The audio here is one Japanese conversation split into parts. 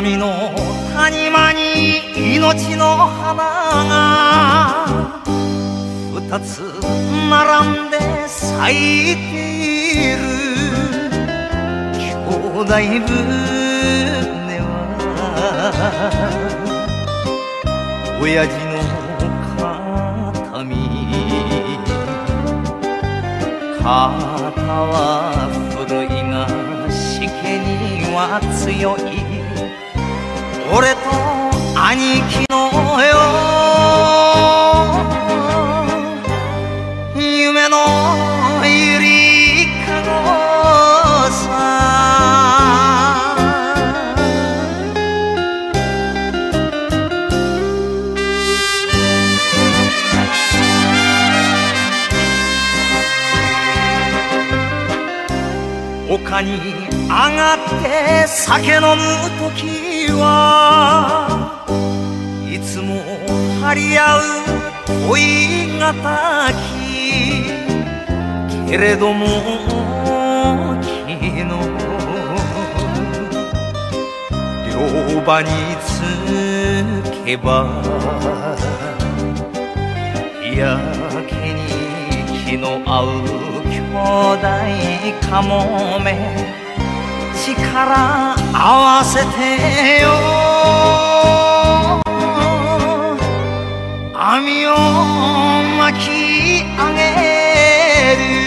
南の谷間に命の花が二つ並んで咲いている。兄弟船は親父の形見、肩は古いがしけには強い。俺と兄貴のよ夢のゆりかごさ。丘に上がって酒飲むときはいつも張り合う恋敵。けれども昨日両場につけばやけに気の合う兄弟かもめ。力合わせてよ網を巻き上げる。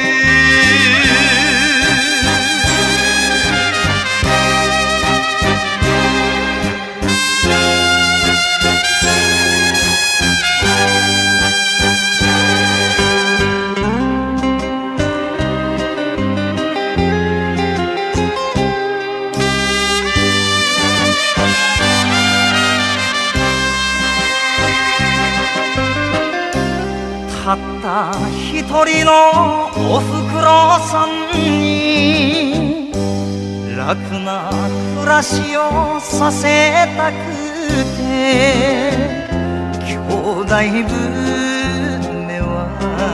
たった一人のおふくろさんに楽な暮らしをさせたくて、兄弟船は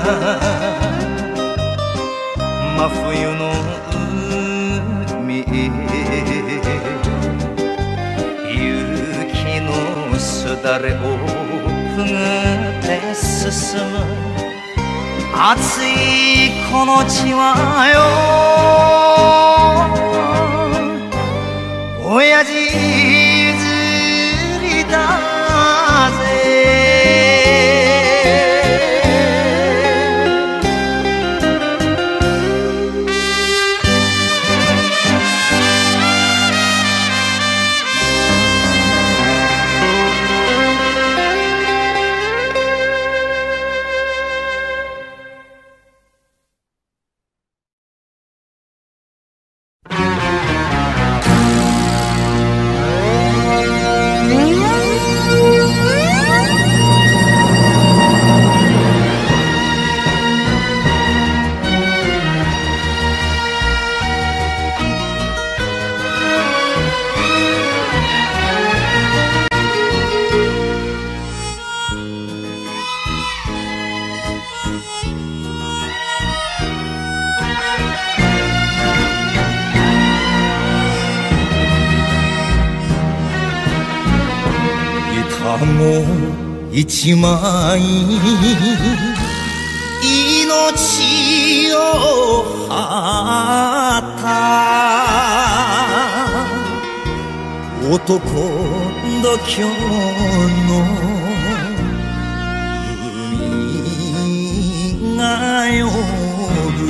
真冬の海へ雪のすだれをくぐって進む。熱いこの地はよ親父譲りだぜ。一枚命を張った男度胸の海が呼ぶ。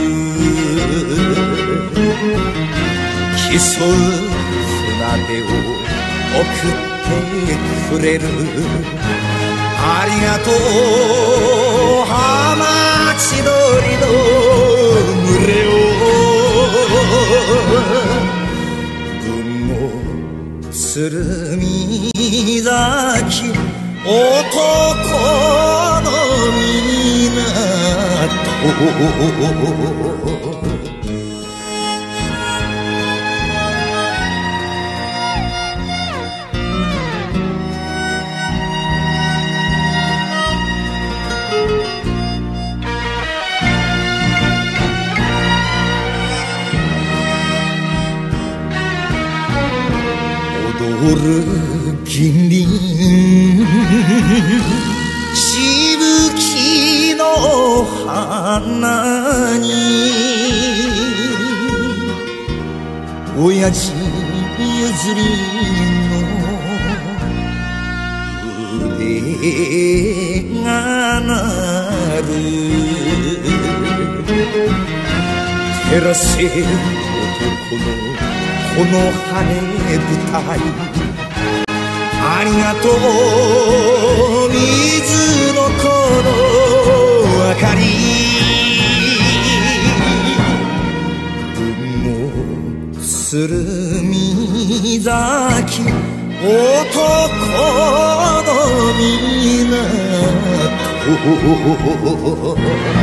競う船出を送ってくれる。ありがとう浜千鳥の群れを。文豪鶴見崎男の港。踊るなに親父譲りの腕が鳴る照らせ男のこの晴れ舞台ありがとう水のこの明かり雲鶴見崎男の港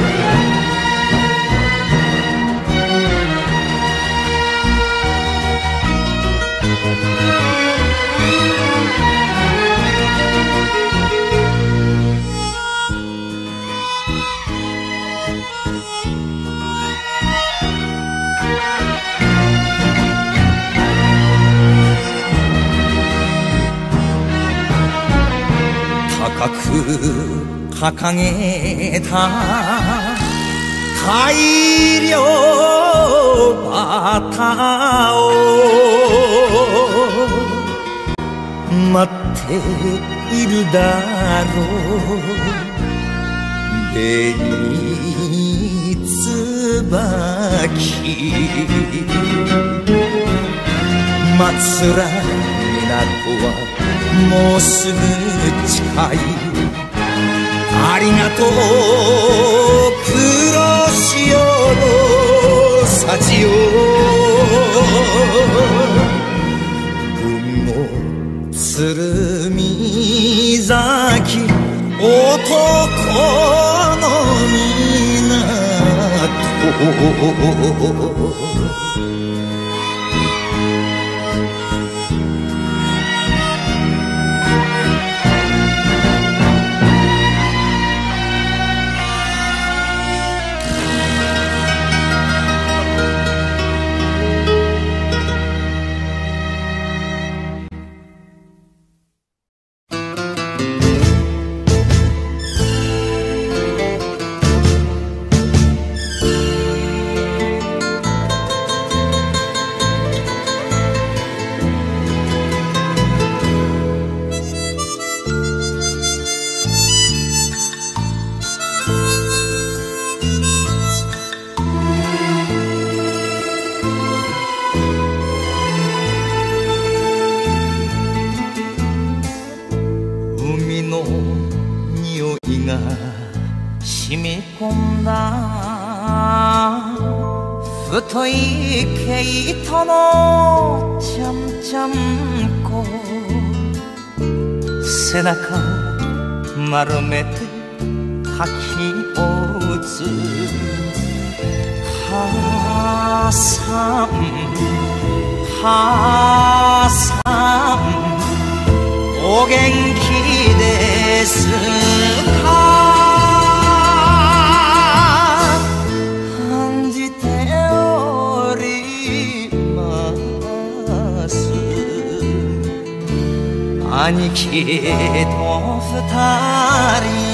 高く掲げた大漁旗を待っているだろう紅椿松浦港はもうすぐ近いありがとう黒潮の幸よ雲鶴見崎男の港染み込んだ太い毛糸のちゃんちゃんこ背中を丸めて吐き落つ母さん母さんお元気ですか兄貴と二人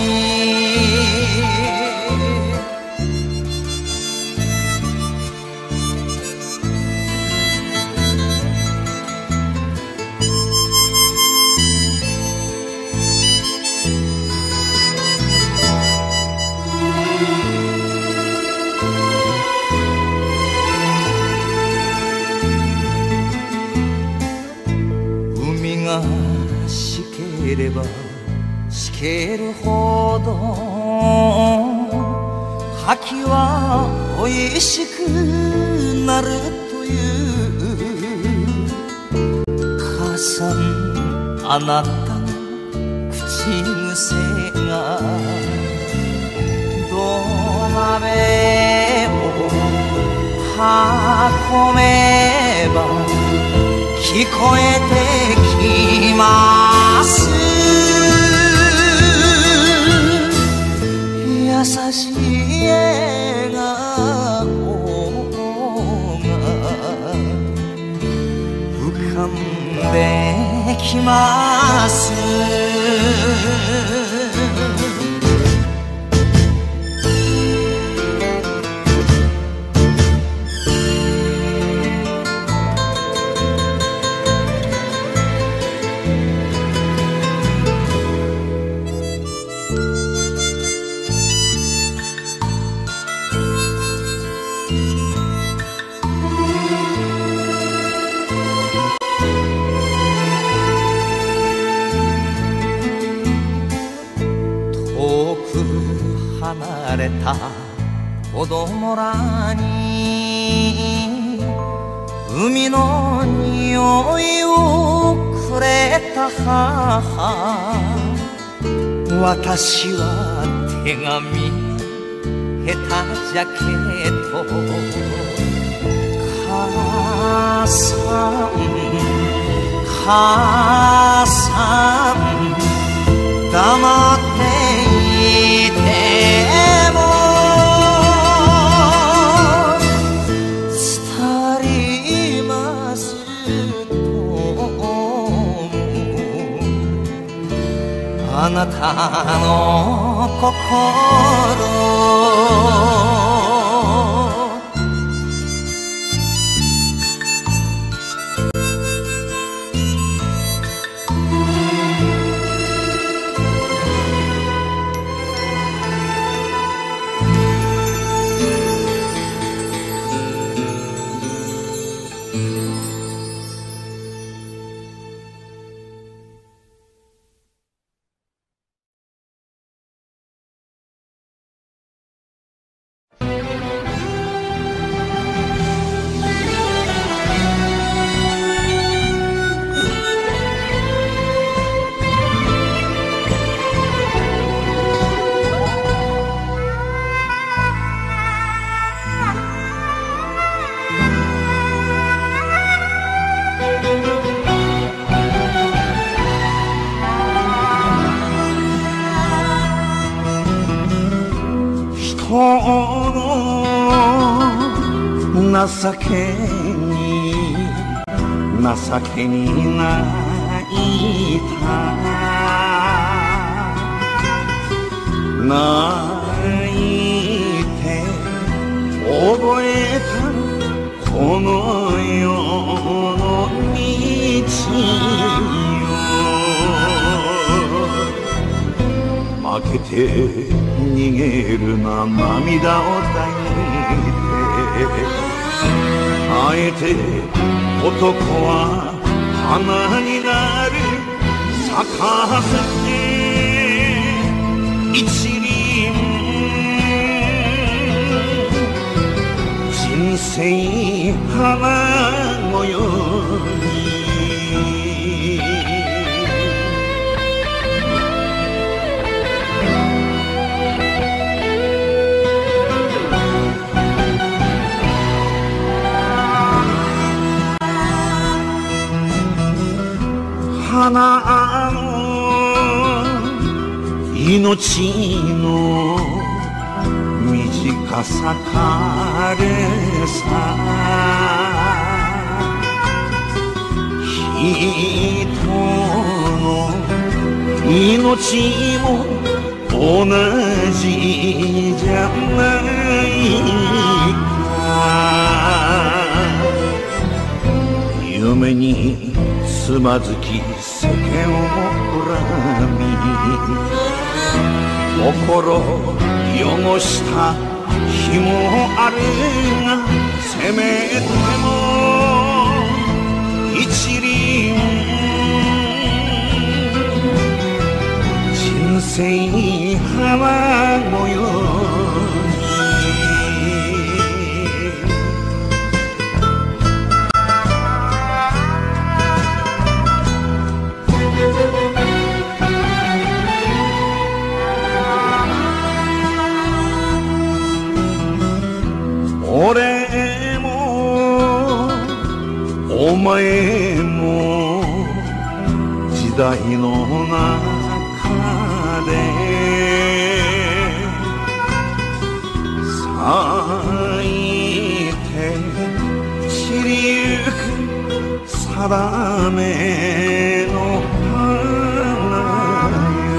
海がしければしけるほど牡蠣はおいしくなるという母さんあなたの口癖が土鍋を運めば聞こえてきます優しい笑顔が浮かんできます離れた子供らに海の匂いをくれた母、私は手紙下手じゃけど母さん母さん黙っていても伝りますと思う、あなたの心情けに泣いた泣いて覚えたこの世の道よ、負けて逃げるな涙を抱いて、あえて男は花になる咲かせて一輪人生花のように花の命の短さ軽さ、人の命も同じじゃないか、夢につまずき世間を恨み心汚した日もあるが、せめても一輪人生花のように俺もお前も時代の中で咲いて散りゆく定めの花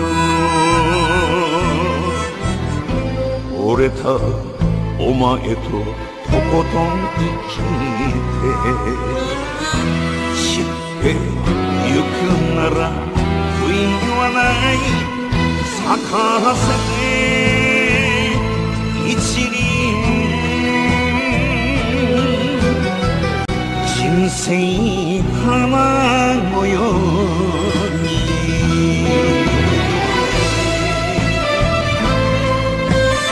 よ、折れたお前ととことん生きて散ってゆくなら悔いはない咲かせて一輪人生花のように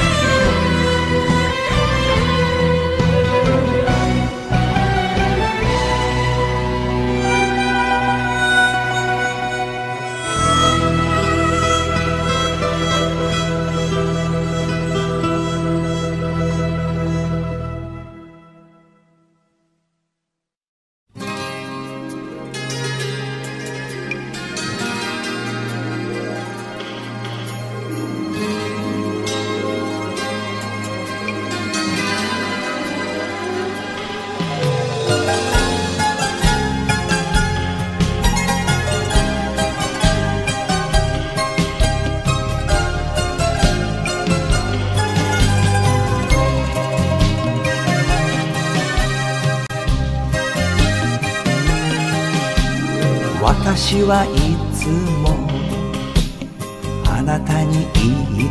私はいつもあなたに言った。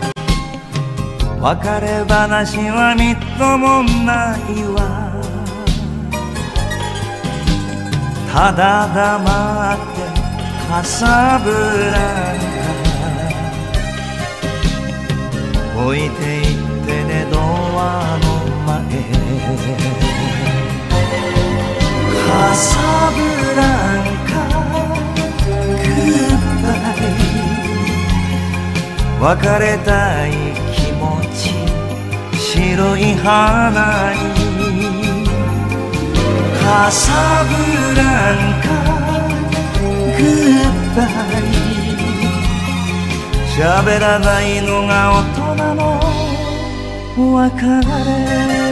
別れ話はみっともないわ。ただ黙ってカサブランカ置いていってね、ドアの前。カサブランカグッバイ。別れたい気持ち白い花に。カサブランカグッバイ。喋らないのが大人の別れ。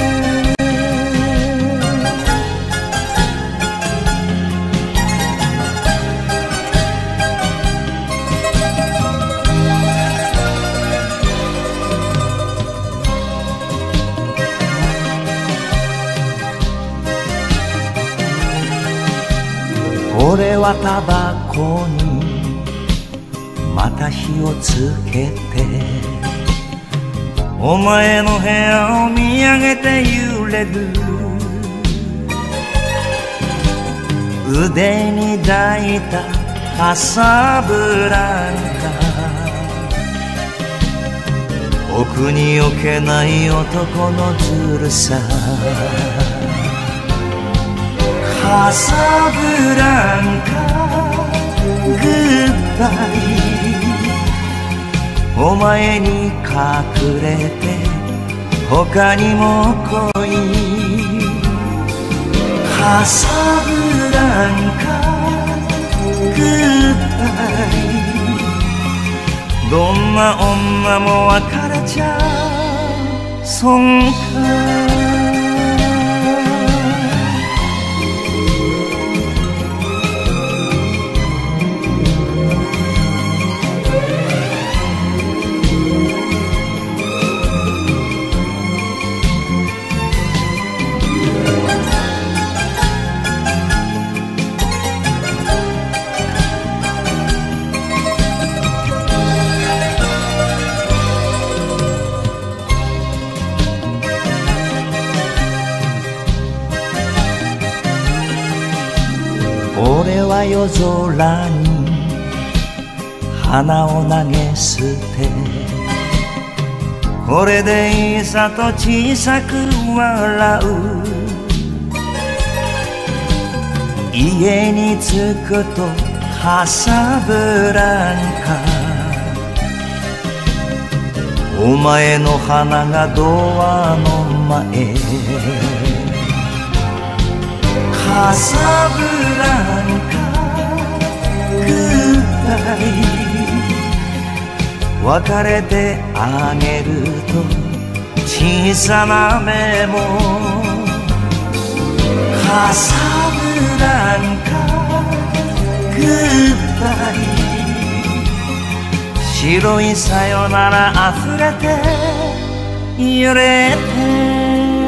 俺はタバコにまた火をつけて、お前の部屋を見上げて揺れる。腕に抱いたカサブランカ、奥に置けない男のずるさ。カサブランカグッバイ。お前に隠れて他にも恋。カサブランカグッバイ。どんな女も別れちゃ損か。俺は夜空に花を投げ捨て、これでいいさと小さく笑う。家に着くとカサブランカ、お前の花がドアの前。カサブランカグッバイ。別れてあげると小さなメモ。カサブランカグッバイ。白いさよなら溢れて揺れて。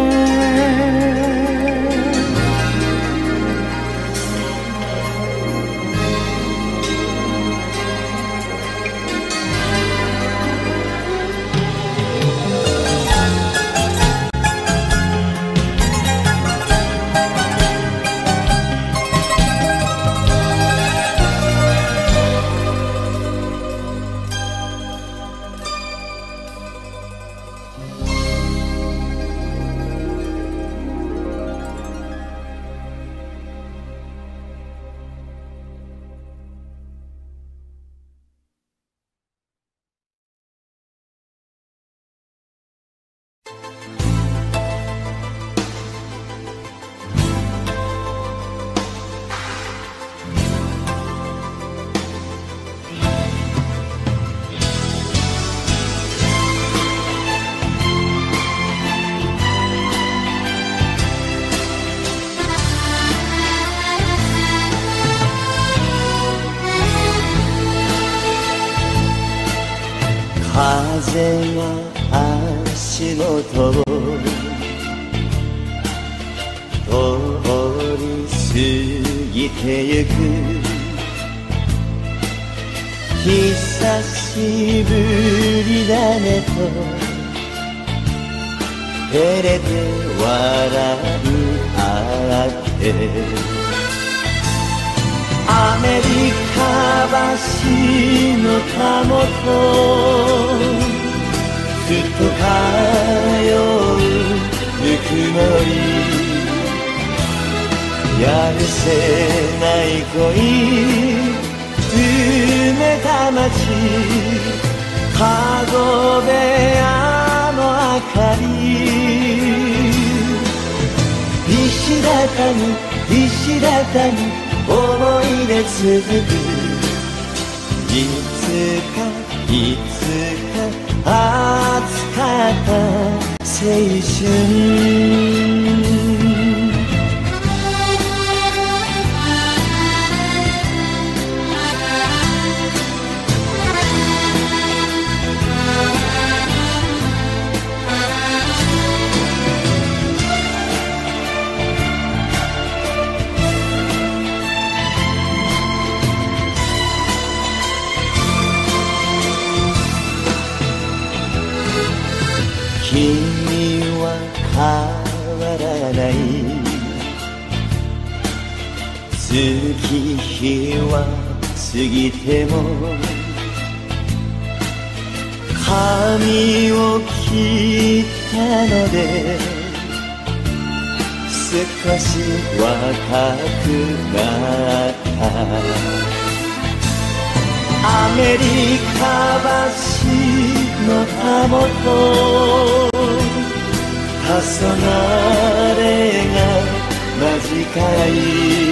風が足元を通り過ぎぎてゆく久しぶりだねと照れて笑い合ってアメリカ橋のたもとふと通うぬくもりやるせない恋埋めた街籠部屋の明かり石畳思い出続くいつか熱かった青春君は変わらない月日は過ぎても髪を切ったので少し若くなったアメリカ橋のたもと黄昏が間近い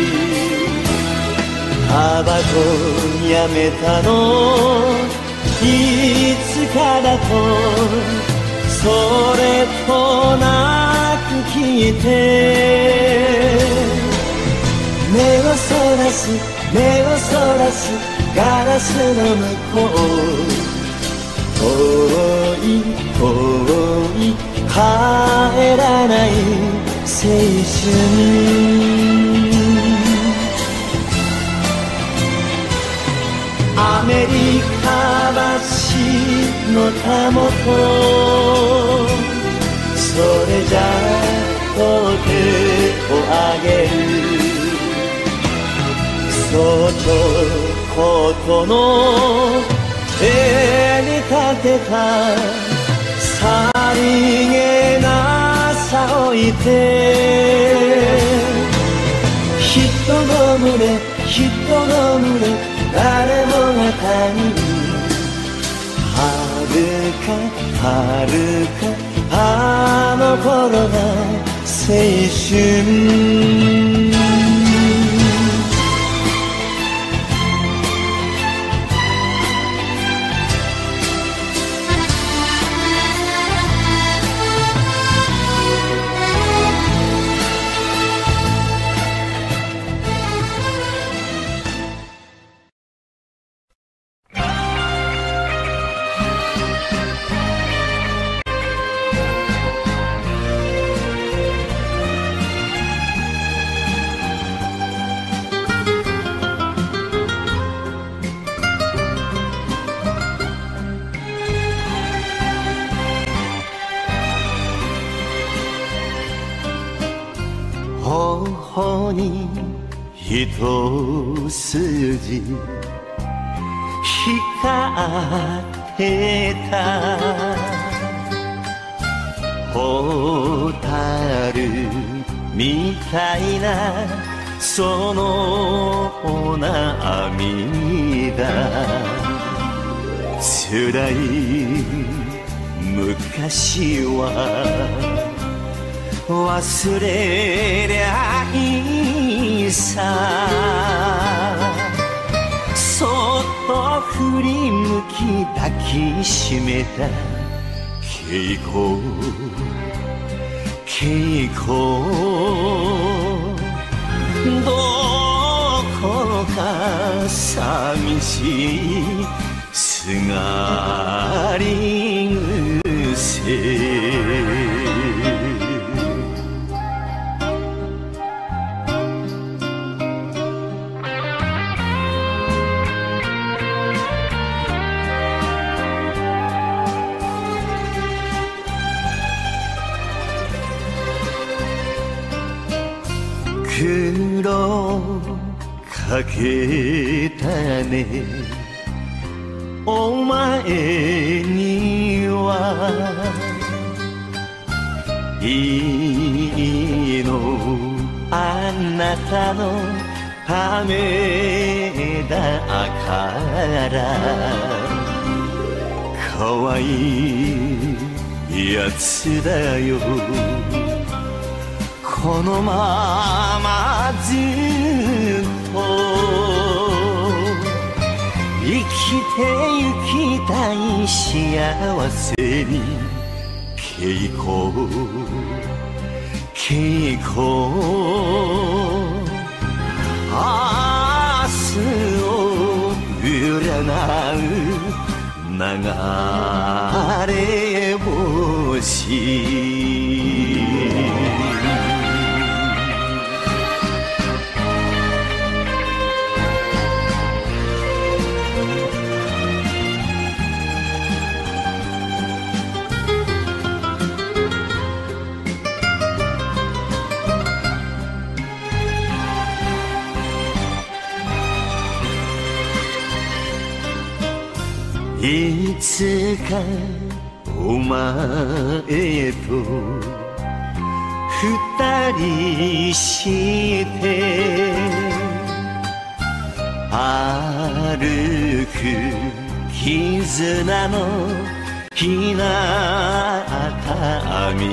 タバコやめたのいつからとそれとなく聞いて目をそらすガラスの向こう遠い帰らない青春アメリカ橋のたもとそれじゃと手をあげるそっとことの手に立てたさりげなさ置いて人の群れ誰もが他人はるかあの頃が青春頬に一筋光ってた蛍みたいなその涙辛い昔は忘れりゃいいさそっと振り向き抱きしめた稽古どこか寂しいすがり癖かけたね。お前にはいいの、あなたのためだから可愛いやつだよ。このままずっと生きてゆきたい、幸せに稽古稽古、明日を占う流れ星。いつかお前と二人して歩く絆のひなた道、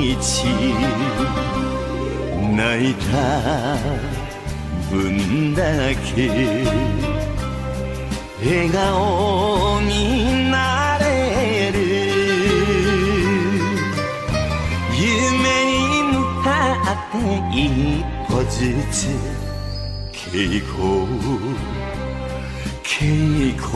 泣いた分だけ笑顔になれる、夢に向かって一歩ずつ稽古稽古、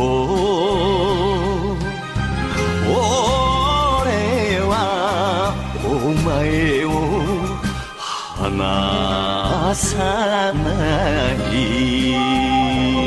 俺はお前を離さない。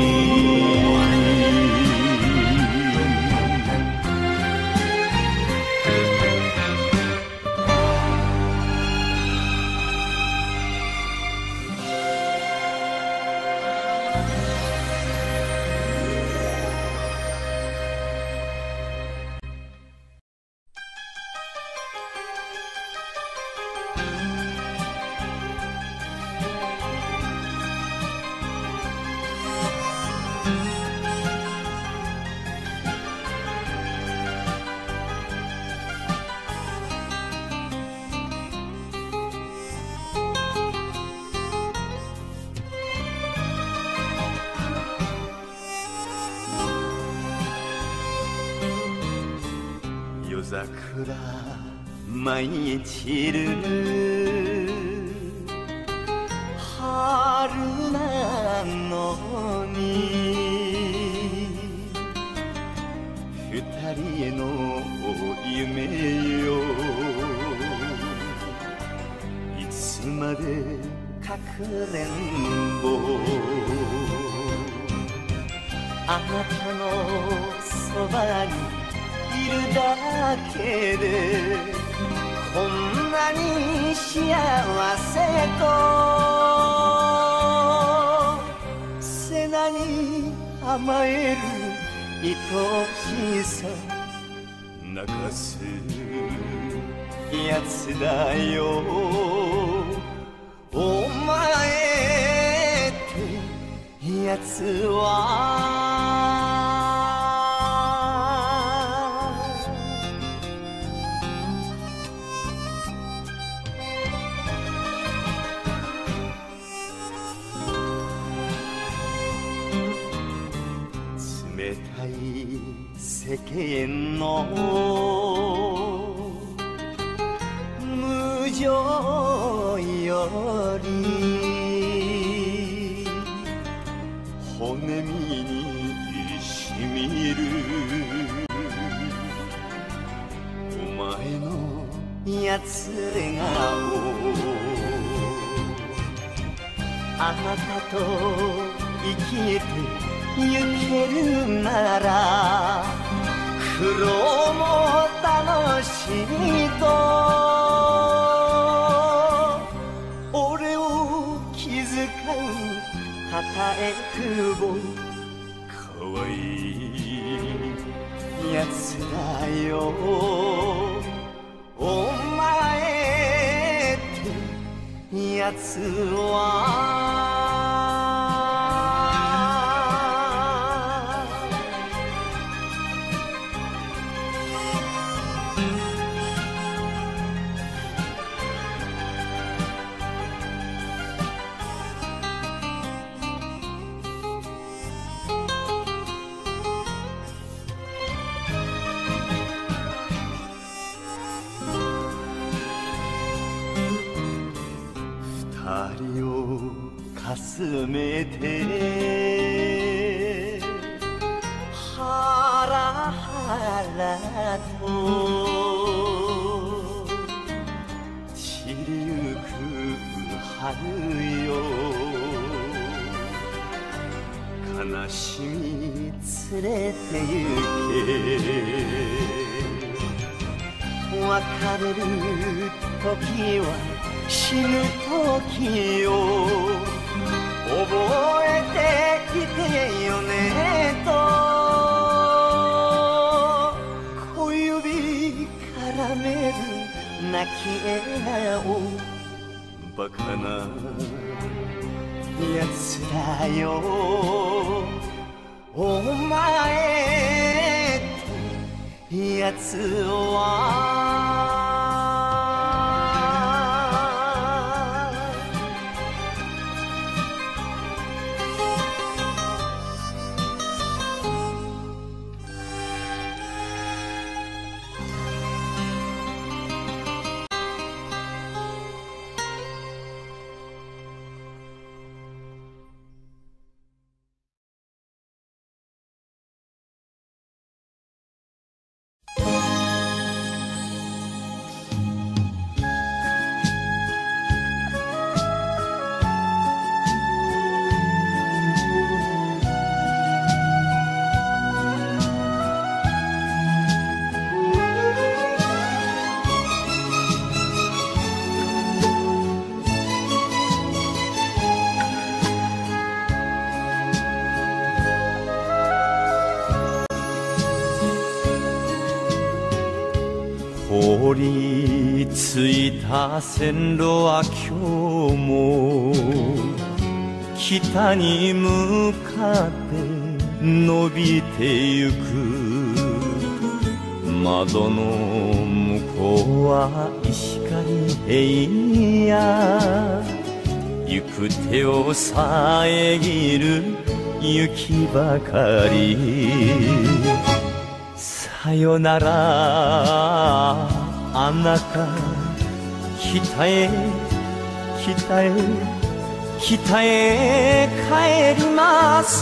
夜桜舞い散る春なのに、二人への夢よ、いつまでかくれんぼ、あなたのそばにいるだけでこんなに幸せと、背中に甘える愛しさ泣かすやつだよ、お前ってやつは。冷たい世間の無情より骨身にしみるお前のやつれ顔、あなたと生きて行けるなら苦労も楽しみと俺を気遣うたたえぼかわいいやつだよお前ってやつは二人をかすめてハラハラと散りゆく春よ悲しみ連れてゆけ別れる時は死ぬ時を覚えていてよねと小指絡める泣き笑顔バカなやつだよお前ってやつは凍りついた線路は今日も北に向かって伸びてゆく窓の向こうは石狩平野行く手を遮る雪ばかりさよならあなた北へ北へ北へ帰ります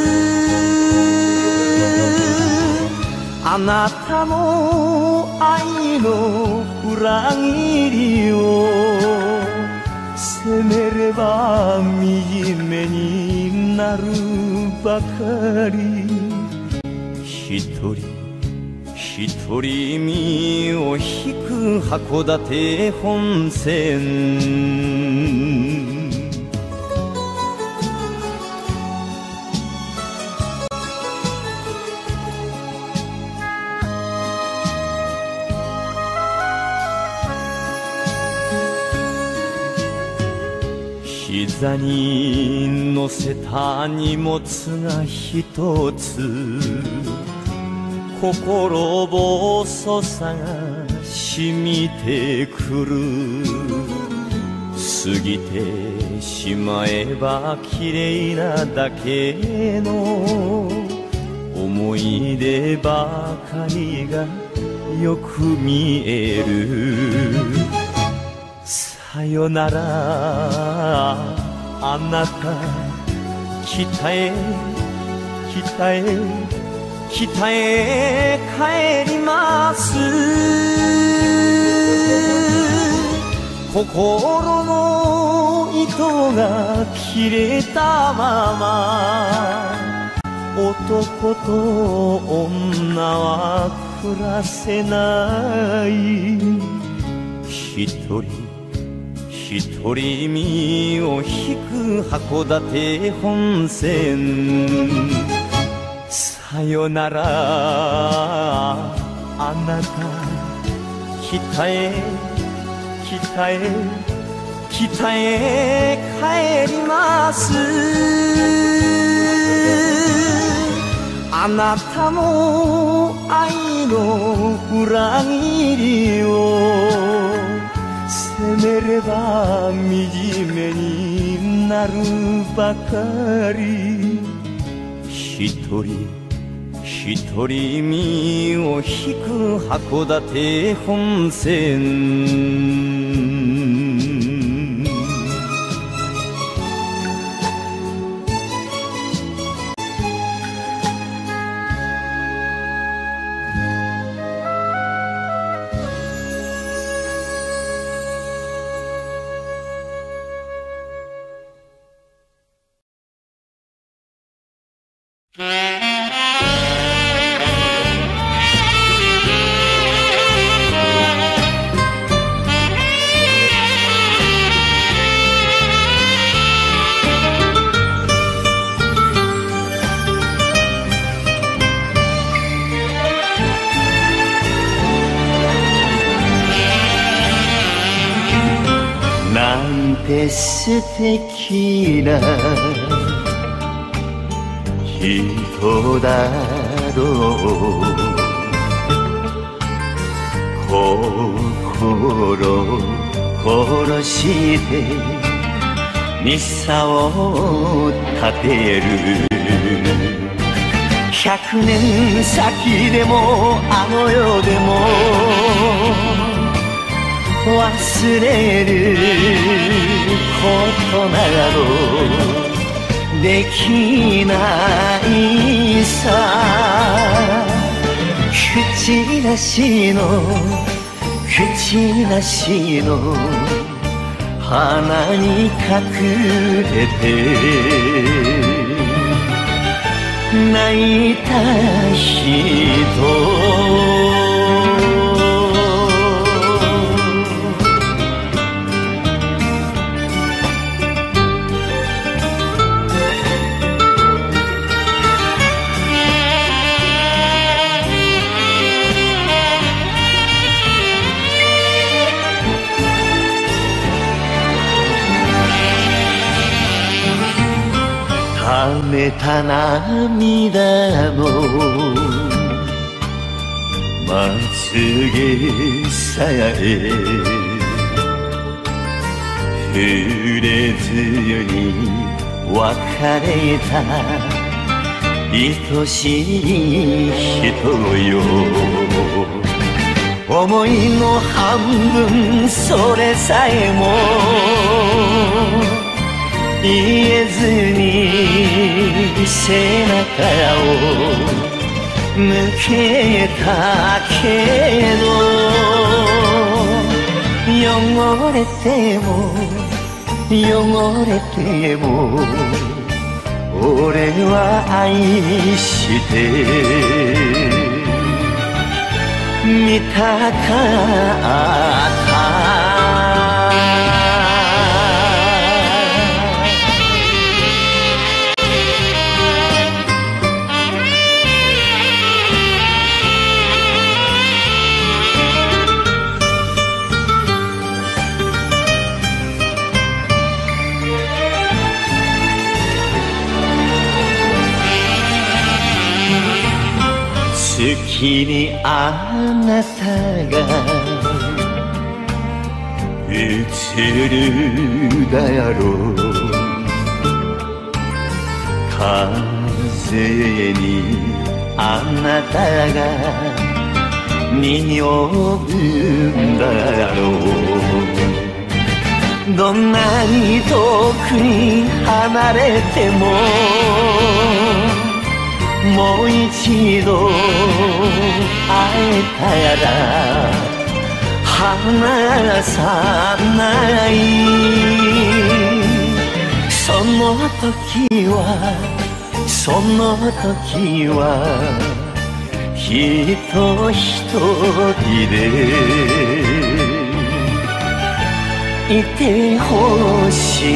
あなたの愛の裏切りを責めれば惨めになるばかり一人身を引く函館本線膝に乗せた荷物が一つ心細さが染みてくる過ぎてしまえば綺麗なだけの思い出ばかりがよく見えるさよならあなた北へ北へ北へ帰ります心の糸が切れたまま男と女は暮らせない一一人身を引く函館本線。さよならあなた、北へ北へ北へ帰ります。あなたの愛の裏切りを責めれば惨めになるばかり。一人一人身を引く函館本線。素敵な人だろう。心殺してミサを立てる。100年先でもあの世でも忘れることなどできないさ。口なしの鼻に隠れて泣いた人。ためた涙もまつげさえ触れずに別れた愛しい人よ。思いの半分それさえも言えずに背中を向けたけど、汚れても俺は愛してみたかった。月にあなたが映るだろう。風にあなたが匂うんだろう。どんなに遠くに離れてももう一度会えたら離さない。その時は人一人でいてほしい。